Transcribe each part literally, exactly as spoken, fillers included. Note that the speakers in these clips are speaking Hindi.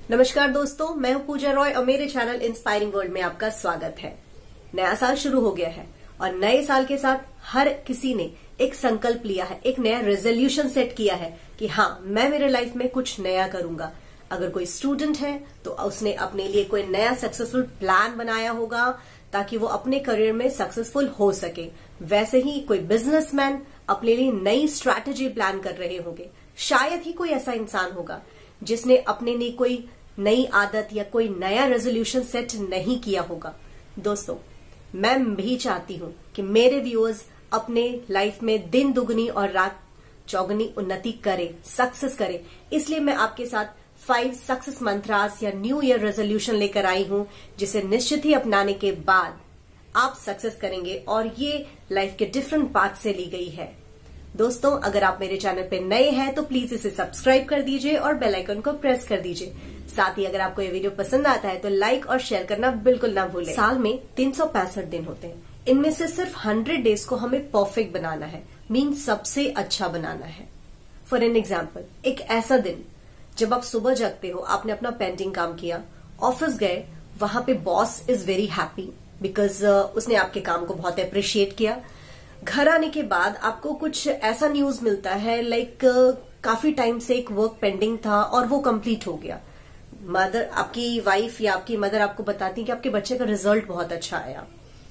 नमस्कार दोस्तों, मैं हूं पुजारोय और मेरे चैनल इंस्पायरिंग वर्ल्ड में आपका स्वागत है। नया साल शुरू हो गया है और नए साल के साथ हर किसी ने एक संकल्प लिया है, एक नया रेजोल्यूशन सेट किया है कि हाँ, मैं मेरे लाइफ में कुछ नया करूंगा। अगर कोई स्टूडेंट है तो उसने अपने लिए कोई नया सक्सेसफुल प्लान बनाया होगा ताकि वो अपने करियर में सक्सेसफुल हो सके। वैसे ही कोई बिजनेसमैन अपने लिए नई स्ट्रैटेजी प्लान कर रहे होंगे। शायद ही कोई ऐसा इंसान होगा जिसने अपने लिए कोई नई आदत या कोई नया रेजोल्यूशन सेट नहीं किया होगा। दोस्तों, मैं भी चाहती हूं कि मेरे व्यूअर्स अपने लाइफ में दिन दुगनी और रात चौगुनी उन्नति करें, सक्सेस करें। इसलिए मैं आपके साथ फाइव सक्सेस मंत्रास या न्यू ईयर रेजोल्यूशन लेकर आई हूं, जिसे निश्चित ही अपनाने के बाद आप सक्सेस करेंगे और ये लाइफ के डिफरेंट पार्ट से ली गई है। दोस्तों, अगर आप मेरे चैनल पे नए हैं तो प्लीज इसे सब्सक्राइब कर दीजिए और बेल आइकन को प्रेस कर दीजिए। साथ ही अगर आपको ये वीडियो पसंद आता है तो लाइक और शेयर करना बिल्कुल ना भूलें। साल में तीन सौ पैंसठ दिन होते हैं। इनमें से सिर्फ हंड्रेड डेज को हमें परफेक्ट बनाना है, मीन सबसे अच्छा बनाना है। फॉर एन एग्जाम्पल, एक ऐसा दिन जब आप सुबह जगते हो, आपने अपना पेंटिंग काम किया, ऑफिस गए, वहां पे boss is very happy because उसने आपके काम को बहुत अप्रिशिएट किया। घर आने के बाद आपको कुछ ऐसा न्यूज मिलता है लाइक काफी टाइम से एक वर्क पेंडिंग था और वो कंप्लीट हो गया। मदर, आपकी वाइफ या आपकी मदर आपको बताती कि आपके बच्चे का रिजल्ट बहुत अच्छा आया।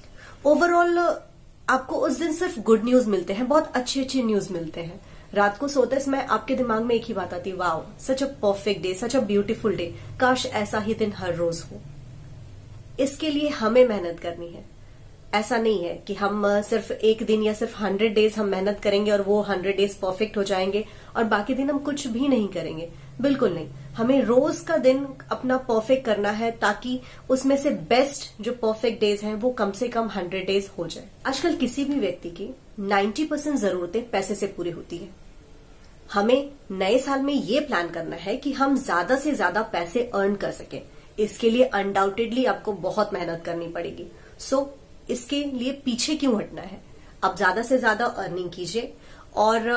ओवरऑल आपको उस दिन सिर्फ गुड न्यूज मिलते हैं, बहुत अच्छे अच्छे न्यूज मिलते हैं। रात को सोते समय आपके दिमाग में एक ही बात आती है, wow, such a perfect day, such a beautiful day, काश ऐसा ही दिन हर रोज हो। इसके लिए हमें मेहनत करनी है। ऐसा नहीं है कि हम सिर्फ एक दिन या सिर्फ हंड्रेड डेज हम मेहनत करेंगे और वो हंड्रेड डेज परफेक्ट हो जाएंगे और बाकी दिन हम कुछ भी नहीं करेंगे। बिल्कुल नहीं, हमें रोज का दिन अपना परफेक्ट करना है ताकि उसमें से बेस्ट जो परफेक्ट डेज हैं वो कम से कम हंड्रेड डेज हो जाए। आजकल किसी भी व्यक्ति की नाइन्टी परसेंट जरूरतें पैसे से पूरी होती है। हमें नए साल में ये प्लान करना है कि हम ज्यादा से ज्यादा पैसे अर्न कर सकें। इसके लिए अनडाउटेडली आपको बहुत मेहनत करनी पड़ेगी। सो so, इसके लिए पीछे क्यों हटना है? आप ज्यादा से ज्यादा अर्निंग कीजिए और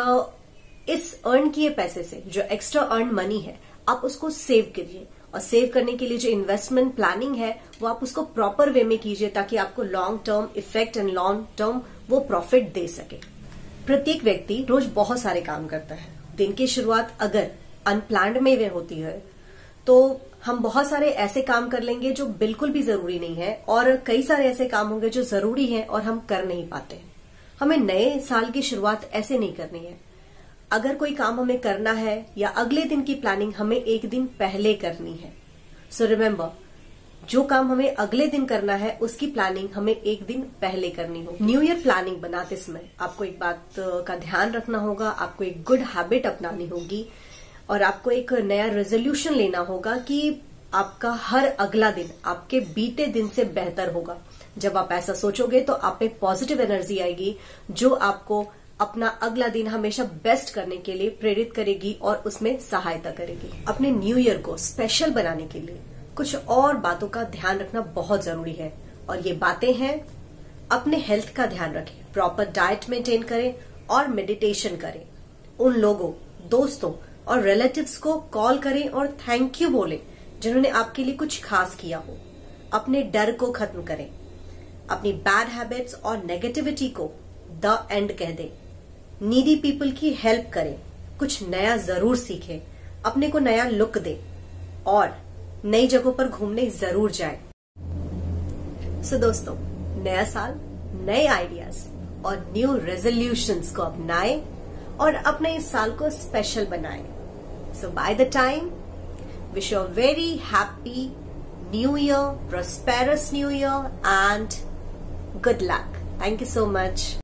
इस अर्न किए पैसे से जो एक्स्ट्रा अर्न मनी है आप उसको सेव कीजिए। और सेव करने के लिए जो इन्वेस्टमेंट प्लानिंग है वो आप उसको प्रॉपर वे में कीजिए ताकि आपको long term effect and long term वो प्रॉफिट दे सके। प्रत्येक व्यक्ति रोज बहुत सारे काम करता है। दिन की शुरुआत अगर अनप्लान्ड में वे होती है तो हम बहुत सारे ऐसे काम कर लेंगे जो बिल्कुल भी जरूरी नहीं है और कई सारे ऐसे काम होंगे जो जरूरी हैं और हम कर नहीं पाते हैं। हमें नए साल की शुरुआत ऐसे नहीं करनी है। अगर कोई काम हमें करना है या अगले दिन की प्लानिंग हमें एक दिन पहले करनी है। सो रिमेम्बर, जो काम हमें अगले दिन करना है उसकी प्लानिंग हमें एक दिन पहले करनी होगी। न्यू ईयर प्लानिंग बनाते समय आपको एक बात का ध्यान रखना होगा, आपको एक गुड हैबिट अपनानी होगी और आपको एक नया रेजोल्यूशन लेना होगा कि आपका हर अगला दिन आपके बीते दिन से बेहतर होगा। जब आप ऐसा सोचोगे तो आप में पॉजिटिव एनर्जी आएगी जो आपको अपना अगला दिन हमेशा बेस्ट करने के लिए प्रेरित करेगी और उसमें सहायता करेगी। अपने न्यू ईयर को स्पेशल बनाने के लिए कुछ और बातों का ध्यान रखना बहुत जरूरी है और ये बातें हैं, अपने हेल्थ का ध्यान रखें, प्रॉपर डाइट मेंटेन करें और मेडिटेशन करें। उन लोगों, दोस्तों और रिलेटिव्स को कॉल करें और थैंक यू बोलें जिन्होंने आपके लिए कुछ खास किया हो। अपने डर को खत्म करें, अपनी बैड हैबिट्स और नेगेटिविटी को द एंड कह दें। नीडी पीपल की हेल्प करें, कुछ नया जरूर सीखें, अपने को नया लुक दें और नई जगहों पर घूमने जरूर जाएं। सो so, दोस्तों, नया साल, नए आइडियाज और न्यू रेजोल्यूशंस को अपनाएं और अपने इस साल को स्पेशल बनाएं। So by the time, wish you a very happy new year, prosperous new year and good luck. Thank you so much.